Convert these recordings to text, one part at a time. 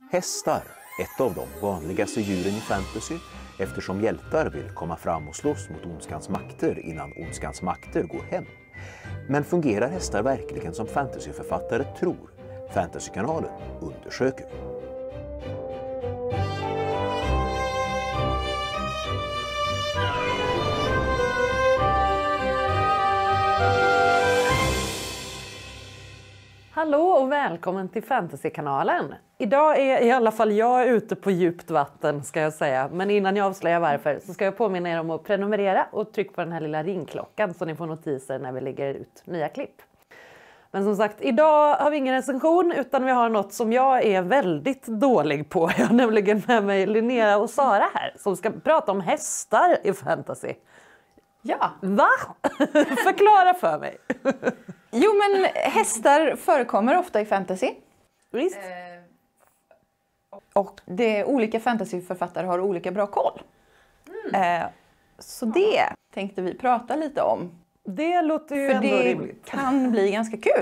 Hästar, ett av de vanligaste djuren i fantasy, eftersom hjältar vill komma fram och slåss mot ondskans makter innan ondskans makter går hem. Men fungerar hästar verkligen som fantasyförfattare tror? Fantasykanalen undersöker. Hallå och välkommen till Fantasykanalen. Idag är i alla fall jag ute på djupt vatten ska jag säga. Men innan jag avslöjar varför så ska jag påminna er om att prenumerera och trycka på den här lilla ringklockan så ni får notiser när vi lägger ut nya klipp. Men som sagt, idag har vi ingen recension utan vi har något som jag är väldigt dålig på. Jag har nämligen med mig Linnea och Sara här som ska prata om hästar i fantasy. Ja. Va? Förklara för mig. Jo, men hästar förekommer ofta i fantasy. Visst. Och olika fantasyförfattare har olika bra koll. Så det tänkte vi prata lite om. Det låter ju För ändå det rimligt. kan bli ganska kul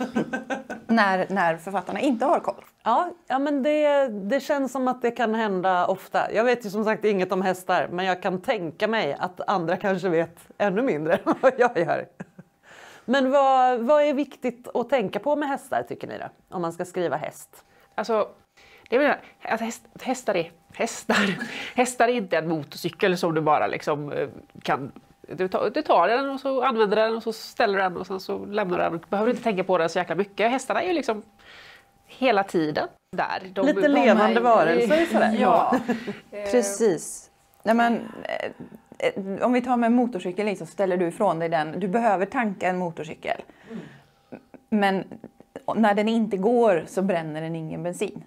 när författarna inte har koll. Ja, men det känns som att det kan hända ofta. Jag vet ju som sagt inget om hästar, men jag kan tänka mig att andra kanske vet ännu mindre än vad jag gör. Men vad är viktigt att tänka på med hästar tycker ni då? Om man ska skriva häst. Alltså, det är alltså hästar är hästar. Hästar är inte en motorcykel som du bara liksom kan... Du tar den och så använder den och så ställer den och sen så lämnar den. Du behöver inte tänka på den så jäkla mycket. Hästarna är ju liksom hela tiden där. Lite levande varelser sådär. Ja, precis. Nej, men, om vi tar med en motorcykel liksom, så ställer du ifrån dig den. Du behöver tanka en motorcykel. Men när den inte går så bränner den ingen bensin.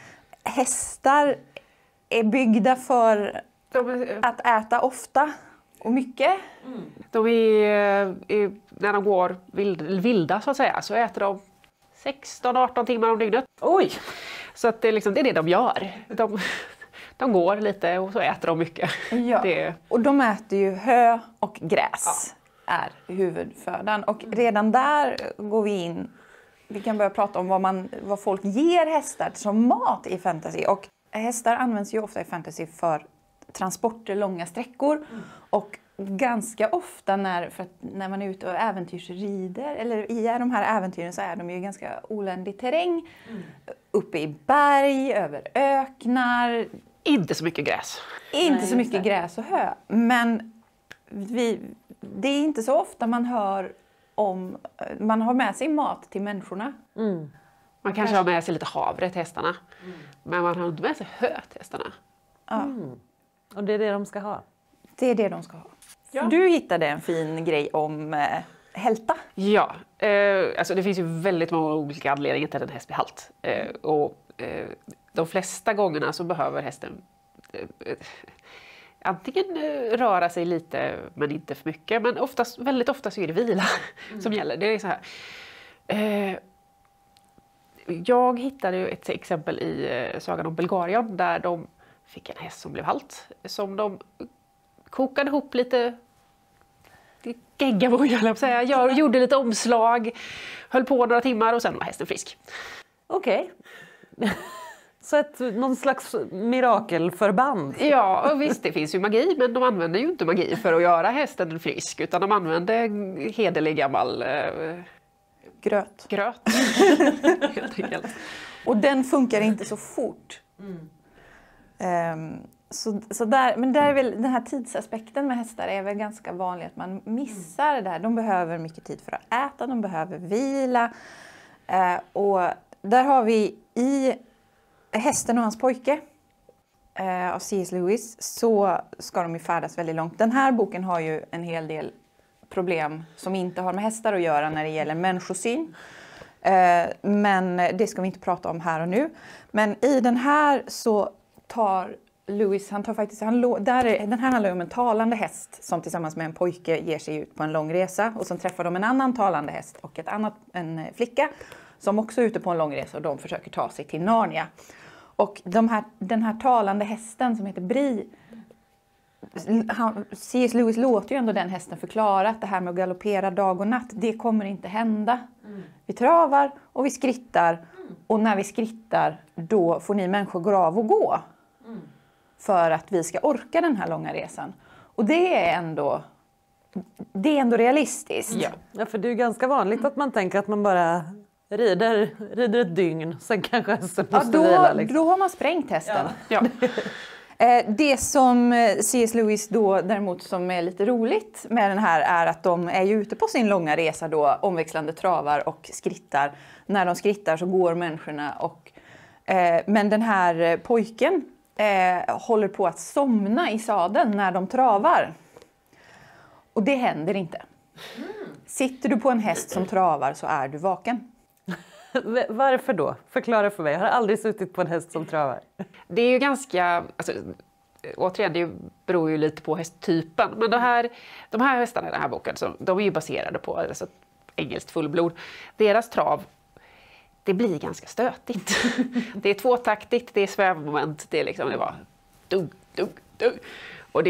Hästar är byggda för att äta ofta och mycket. De är, när de går vilda så att säga så äter de 16-18 timmar om dygnet. Oj! Så att det är det de gör. De går lite och så äter de mycket. Ja. Och de äter ju hö och gräs är huvudfödan. Och redan där går vi in. Vi kan börja prata om vad folk ger hästar som mat i fantasy. Och hästar används ju ofta i fantasy för transporter långa sträckor. Och ganska ofta när man är ute och äventyrsrider. Eller i de här äventyren så är de ju ganska oländig terräng. Uppe i berg, över öknar. Inte så mycket gräs. Inte så mycket gräs och hö. Men det är inte så ofta man hör om... Man har med sig mat till människorna. Man kanske har med sig lite havre till hästarna. Men man har inte med sig hö till hästarna. Ja. Och det är det de ska ha. Det är det de ska ha. Ja. Du hittade en fin grej om hälta. Ja, alltså det finns ju väldigt många olika anledningar till att en häst blir halt. De flesta gångerna så behöver hästen antingen röra sig lite men inte för mycket. Men väldigt ofta så är det vila som gäller. Det är så här. Jag hittade ju ett exempel i Sagan om Belgarion där de fick en häst som blev halt. Som de kokade ihop lite geggaboja, höll jag på att säga. Jag gjorde lite omslag, höll på några timmar och sen var hästen frisk. Okej. Så någon slags mirakelförband. Ja, och visst det finns ju magi, men de använder ju inte magi för att göra hästen frisk. Utan de använder hederlig gammal gröt. Helt enkelt. Och den funkar inte så fort. Så där, men där är väl den här tidsaspekten med hästar är väl ganska vanlig att man missar det där. De behöver mycket tid för att äta, de behöver vila. Och där har vi i Hästen och hans pojke av C.S. Lewis så ska de ju färdas väldigt långt. Den här boken har ju en hel del problem som inte har med hästar att göra när det gäller människosyn. Men det ska vi inte prata om här och nu. Men i den här så tar Lewis, den här handlar om en talande häst som tillsammans med en pojke ger sig ut på en lång resa. Och sen träffar de en annan talande häst och en flicka som också är ute på en lång resa och de försöker ta sig till Narnia. Och den här talande hästen som heter Bri, C.S. Lewis låter ju ändå den hästen förklara att det här med att galoppera dag och natt, det kommer inte hända. Vi travar och vi skrittar Och när vi skrittar, då får ni människor gå av och gå. För att vi ska orka den här långa resan. Och det är ändå realistiskt. Ja, för det är ju ganska vanligt att man tänker att man bara rider ett dygn, sen kanske hästen måste vila. Liksom. Då har man sprängt hästen. Ja. Det som C.S. Lewis då däremot som är lite roligt med den här är att de är ju ute på sin långa resa då, omväxlande travar och skrittar. När de skrittar så går människorna men den här pojken håller på att somna i sadeln när de travar. Och det händer inte. Sitter du på en häst som travar så är du vaken. Varför då? Förklara för mig. Jag har aldrig suttit på en häst som travar. Det är ju ganska, alltså, återigen det beror ju lite på hästtypen. Men de här hästarna i den här boken, de är ju baserade på alltså, engelskt fullblod. Deras trav, det blir ganska stötigt. Det är tvåtaktigt, det är svävmoment, det är liksom, det var dugg, dugg, dugg. Och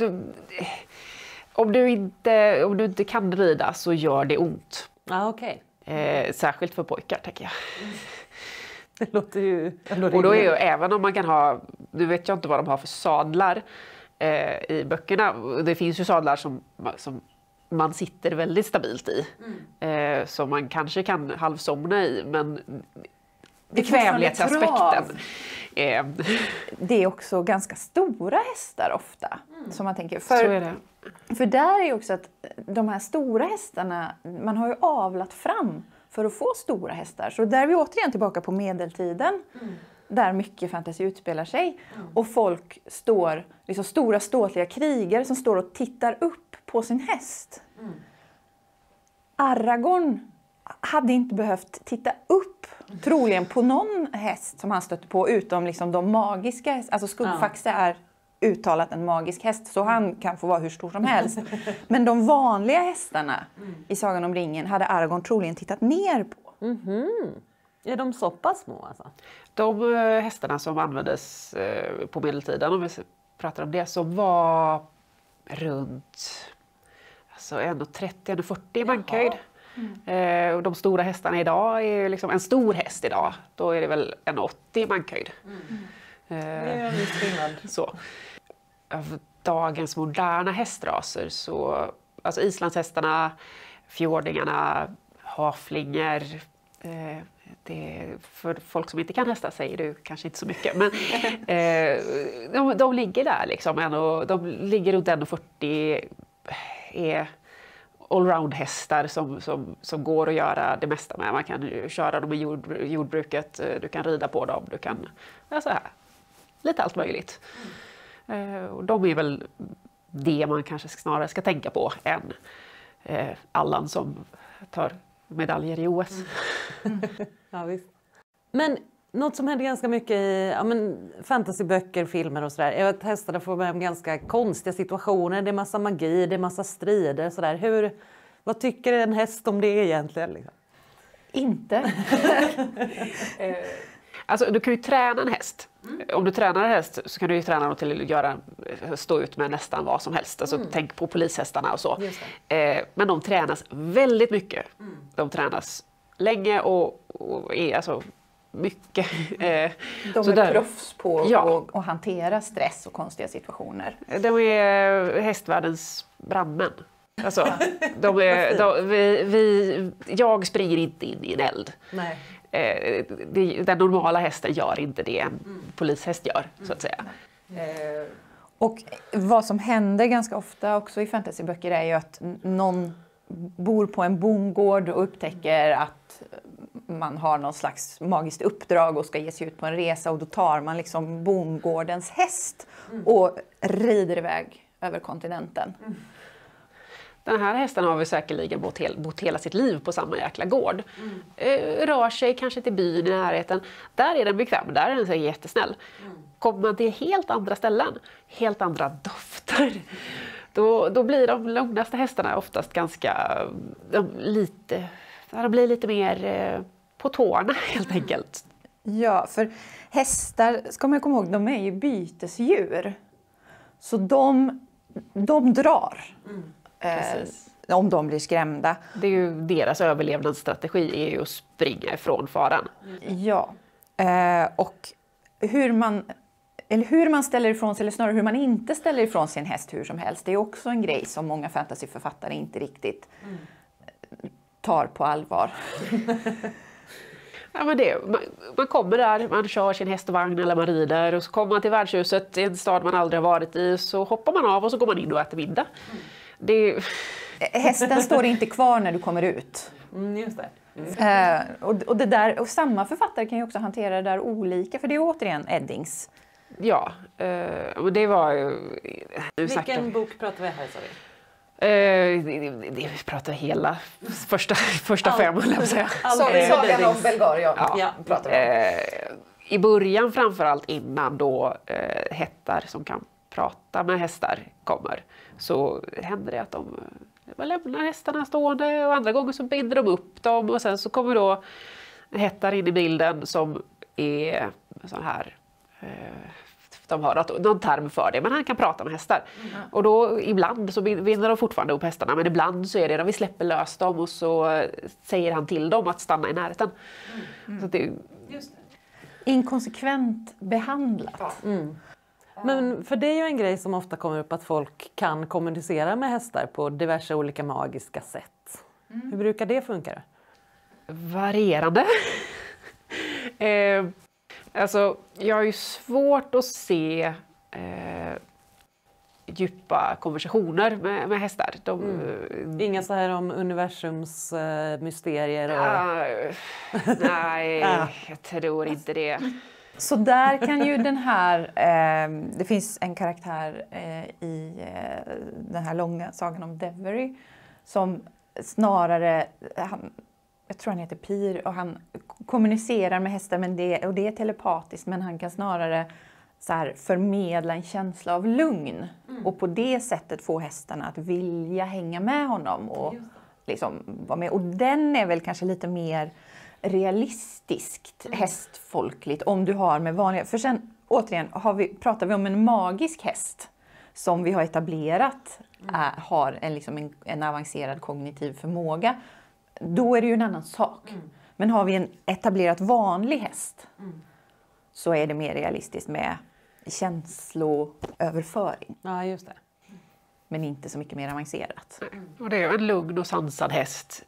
om du inte kan rida så gör det ont. Ah, okej. Särskilt för pojkar, tänker jag. Det låter ju ändå och då är ju, även om man kan ha, nu vet jag inte vad de har för sadlar i böckerna. Det finns ju sadlar som man sitter väldigt stabilt i. Som man kanske kan halvsomna i, men bekvämlighetsaspekten. Det är också ganska stora hästar ofta. Som man tänker. Så är det. För där är ju också att de här stora hästarna, man har ju avlat fram för att få stora hästar. Så där är vi återigen tillbaka på medeltiden. Där mycket fantasi utspelar sig. Och folk står, liksom stora ståtliga krigare som står och tittar upp på sin häst. Aragorn hade inte behövt titta upp troligen på någon häst som han stötte på utom liksom de magiska hästarna. Alltså Skuggfaxe är uttalat en magisk häst så han kan få vara hur stor som helst. Men de vanliga hästarna i Sagan om ringen hade Aragorn troligen tittat ner på. Är de så pass små alltså? De hästarna som användes på medeltiden, om vi pratar om det, som var runt alltså 1,30-1,40 i mankhöjd. Och de stora hästarna idag är liksom en stor häst idag. Då är det väl 1,80 i mankhöjd. Det är en viss skillnad. Så. Av dagens moderna hästraser så, alltså islandshästarna, fjordingarna, haflingar, för folk som inte kan hästar säger du kanske inte så mycket, men de ligger där liksom, de ligger runt 1,40, är allround-hästar som går att göra det mesta med. Man kan köra dem i jordbruket, du kan rida på dem, du kan så här, lite allt möjligt. Och de är väl det man kanske snarare ska tänka på än Allan som tar medaljer i OS. Ja, visst. Men något som händer ganska mycket i fantasyböcker, filmer och sådär är att hästarna får med om ganska konstiga situationer. Det är massa magi, det är massa strider och sådär. Vad tycker en häst om det egentligen? Liksom? Inte. Alltså du kan ju träna en häst. Om du tränar en häst så kan du ju träna dem till att stå ut med nästan vad som helst. Alltså tänk på polishästarna och så. Men de tränas väldigt mycket. De tränas länge och är alltså mycket. De är proffs på att hantera stress och konstiga situationer. De är hästvärldens brandmän. Alltså, jag springer inte in i en eld. Nej. Den normala hästen gör inte det en polishäst gör, så att säga. Och vad som händer ganska ofta också i fantasyböcker är ju att någon bor på en bondgård och upptäcker att man har någon slags magiskt uppdrag och ska ge sig ut på en resa, och då tar man liksom bondgårdens häst och rider iväg över kontinenten. Den här hästen har vi säkerligen bott hela sitt liv på samma jäkla gård. Rör sig kanske till byn i närheten. Där är den bekväm, där är den så jättesnäll. Kommer man till helt andra ställen, helt andra dofter, då blir de lugnaste hästarna oftast de blir lite mer på tårna helt enkelt. Ja, för hästar, ska man komma ihåg, de är ju bytesdjur. Så de drar. om de blir skrämda. Det är ju deras överlevnadsstrategi är ju att springa ifrån faran. Ja, och hur man ställer ifrån sig, eller snarare hur man inte ställer ifrån sig en häst hur som helst. Det är också en grej som många fantasyförfattare inte riktigt tar på allvar. Ja, men man kommer där, man kör sin häst och vagn eller man rider och så kommer man till värdshuset i en stad man aldrig har varit i, så hoppar man av och så går man in och äter middag. Hästen står inte kvar när du kommer ut. Just det. Och det där, och samma författare kan ju också hantera det där olika, för det är återigen Eddings. Ja, men det var ju... Vilken bok pratar vi här, sa vi? Vi pratar hela första fem, vill jag säga. Sagan om Belgar, ja. Pratar vi. I början, framförallt innan då hästar som kan prata med hästar kommer, så händer det att de lämnar hästarna stående och andra gånger så binder de upp dem och sen så kommer då hästar in i bilden som är sån här... De har någon term för det, men han kan prata med hästar. Och då ibland så binder de fortfarande upp hästarna, men ibland så är det när vi släpper lös dem och så säger han till dem att stanna i närheten. Så det, Just det. Inkonsekvent behandlat. Men för det är ju en grej som ofta kommer upp, att folk kan kommunicera med hästar på diverse olika magiska sätt. Hur brukar det funka? varierande. Alltså, jag har ju svårt att se djupa konversationer med hästar. Inga så här om universums mysterier? Och... nej, jag tror inte det. Så där kan ju den här, det finns en karaktär i den här långa sagan om Devery som snarare, jag tror han heter Pyr, och han kommunicerar med hästar, men det är telepatiskt, men han kan snarare så här förmedla en känsla av lugn och på det sättet få hästarna att vilja hänga med honom och liksom vara med. Och den är väl kanske lite mer realistiskt hästfolkligt om du har med vanliga, för sen återigen pratar vi om en magisk häst som vi har etablerat har en avancerad kognitiv förmåga, då är det ju en annan sak. Men har vi en etablerat vanlig häst så är det mer realistiskt med känsloöverföring. Ja, just det. Men inte så mycket mer avancerat. Och det är en lugn och sansad häst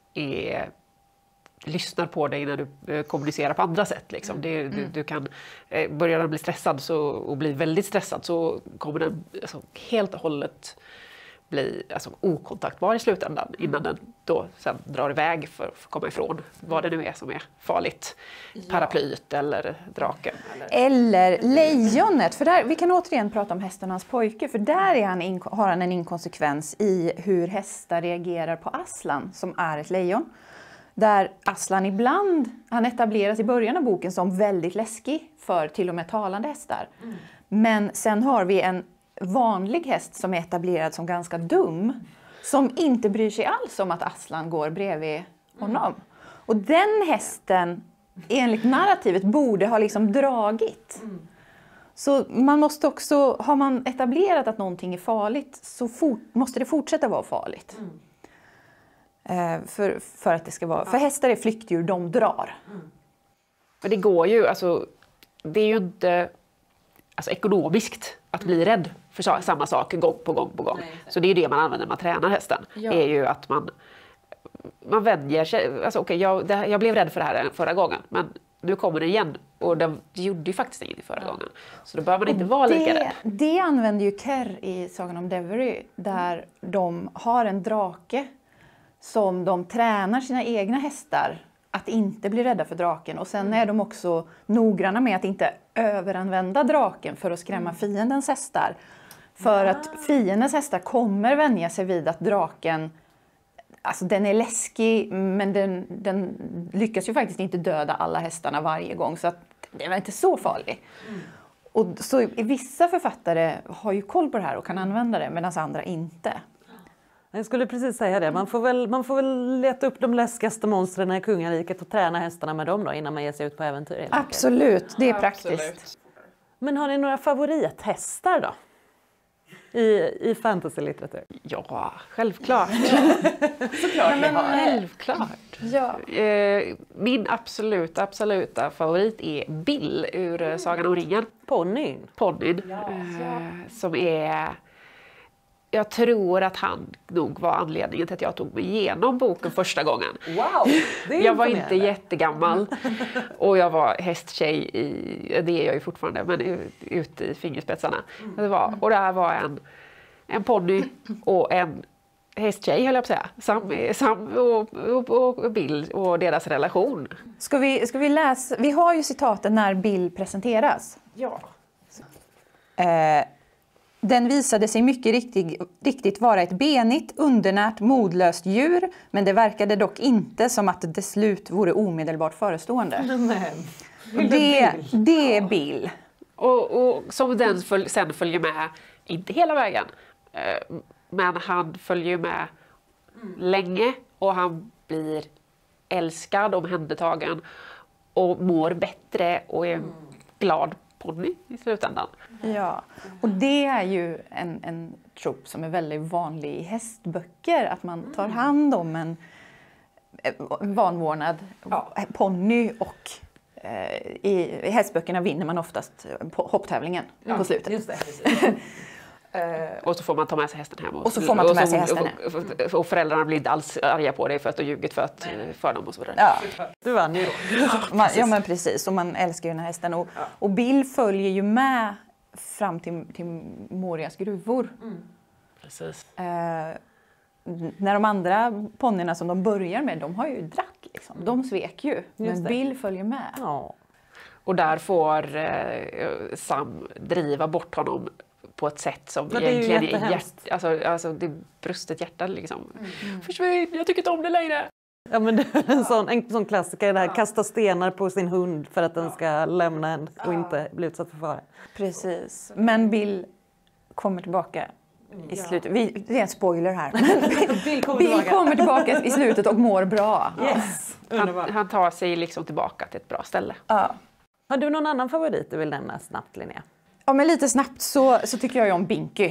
lyssnar på dig när du kommunicerar på andra sätt. Liksom. Du kan börja bli stressad och bli väldigt stressad, så kommer den helt och hållet bli okontaktbar i slutändan innan den då sen drar iväg för att komma ifrån vad det nu är som är farligt. Paraplyet eller draken. Eller lejonet, för där, vi kan återigen prata om hästen och hans pojke, för där har han en inkonsekvens i hur hästar reagerar på Aslan som är ett lejon. Där Aslan ibland, han etableras i början av boken som väldigt läskig för till och med talande hästar. Men sen har vi en vanlig häst som är etablerad som ganska dum, som inte bryr sig alls om att Aslan går bredvid honom. Och den hästen, enligt narrativet, borde ha liksom dragit. Så man måste också, har man etablerat att någonting är farligt, så måste det fortsätta vara farligt. För att det ska vara, för hästar är flyktdjur, de drar. Men det går ju, det är ju inte ekonomiskt att bli rädd för samma sak gång på gång på gång. Nej. Så det är ju det man använder när man tränar hästen. Ja. Är ju att man vänjer sig. Jag blev rädd för det här förra gången, men nu kommer det igen. Och det gjorde ju faktiskt inget förra gången. Så då bör man inte vara lika rädd. Det använder ju Kerr i Sagan om Devery, där de har en drake som de tränar sina egna hästar att inte bli rädda för draken. Och sen är de också noggranna med att inte överanvända draken för att skrämma fiendens hästar. För att fiendens hästar kommer vänja sig vid att draken, den är läskig, men den lyckas ju faktiskt inte döda alla hästarna varje gång. Så att den är inte så farlig. Och så vissa författare har ju koll på det här och kan använda det, medan andra inte. Jag skulle precis säga det. Man får väl leta upp de läskigaste monstren i kungariket och träna hästarna med dem då, innan man ger sig ut på äventyr. Absolut, det är praktiskt. Men har ni några favorithästar då? i fantasylitteratur? Ja, självklart. Såklart ni har. Självklart. Ja. Min absoluta favorit är Bill ur Sagan om ringen. Ponnyn. Ponnyn. Som är... Jag tror att han nog var anledningen till att jag tog mig igenom boken första gången. Wow, det är jag var imponerande. inte jättegammal och jag var hästtjej det är jag ju fortfarande, men ute i fingerspetsarna. Och det här var en ponny och en hästtjej, höll jag på att säga. Sam och Bill och deras relation. Ska vi läsa? Vi har ju citaten när Bill presenteras. Ja. Den visade sig mycket riktigt vara ett benigt, undernärt, modlöst djur, men det verkade dock inte som att det slut vore omedelbart förestående. Det är Bill. Och som den sen följer med, inte hela vägen, men han följer med länge och han blir älskad, omhändertagen och mår bättre och är en glad ponny i slutändan. Ja, och det är ju en trop som är väldigt vanlig i hästböcker, att man tar hand om en vanvårdad ponny och i hästböckerna vinner man oftast hopptävlingen på slutet. Just det. Och så får man ta med sig hästen hem. Och så får man ta med sig hästen och föräldrarna blir inte alls arga på dig för att du har ljugit för dem och så vidare. Ja. Du vann ju då. Ja, men precis. Och man älskar ju den här hästen. Och Bill följer ju med fram till Morias gruvor. Precis. När de andra ponnyerna som de börjar med, de har ju dratt liksom. De svek ju. Men Bill följer med. Ja. Och där får Sam driva bort honom på ett sätt som Men det är ju egentligen är jättehemskt. alltså det brustet hjärtat liksom. Försvinn, jag tycker inte om det längre. Ja, men det är en sån klassiker, det här kasta stenar på sin hund för att den ska lämna en och inte bli utsatt för fara. Precis. Men Bill kommer tillbaka i slutet. Det är en spoiler här. Bill kommer tillbaka i slutet och mår bra. Yes. Han tar sig liksom tillbaka till ett bra ställe. Ja. Har du någon annan favorit du vill nämna snabbt, Linnea? Ja, men lite snabbt så tycker jag ju om Binky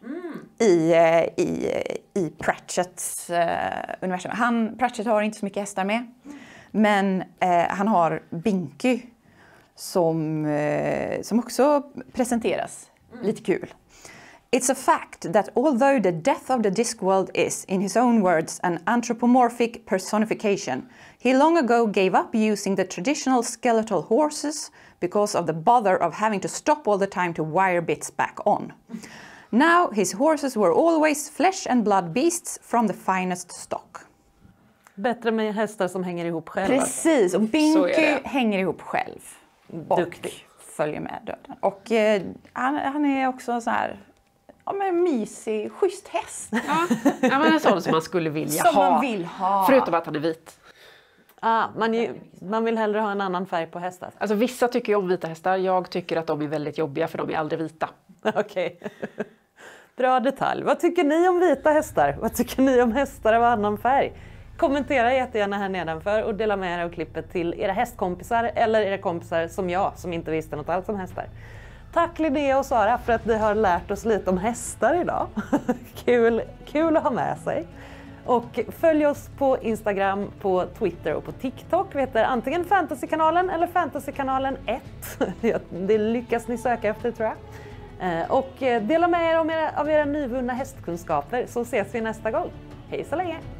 i Pratchetts universum. Pratchett har inte så mycket hästar med, men han har Binky som också presenteras. Lite kul. It's a fact that although the death of the Discworld is, in his own words, an anthropomorphic personification, he long ago gave up using the traditional skeletal horses because of the bother of having to stop all the time to wire bits back on. Now his horses were always flesh and blood beasts from the finest stock. Bättre med hästar som hänger ihop själva. Precis, och Binky hänger ihop själv. Och Duktig. följer med döden. Och han är också så här... Ja, men mysig, schysst häst. Ja, men en sån som man skulle vilja Som ha. man vill ha. Förutom att han är vit. Man vill hellre ha en annan färg på hästar. Alltså vissa tycker ju om vita hästar. Jag tycker att de är väldigt jobbiga för de är aldrig vita. Okej. Bra detalj. Vad tycker ni om vita hästar? Vad tycker ni om hästar av annan färg? Kommentera jättegärna här nedanför och dela med er av klippet till era hästkompisar eller era kompisar som jag som inte visste något alls om hästar. Tack Linnea och Sara för att ni har lärt oss lite om hästar idag. Kul att ha med sig. Och följ oss på Instagram, på Twitter och på TikTok. Vi heter antingen Fantasykanalen eller Fantasykanalen 1. Det lyckas ni söka efter, tror jag. Och dela med er av era nyvunna hästkunskaper, så ses vi nästa gång. Hej så länge!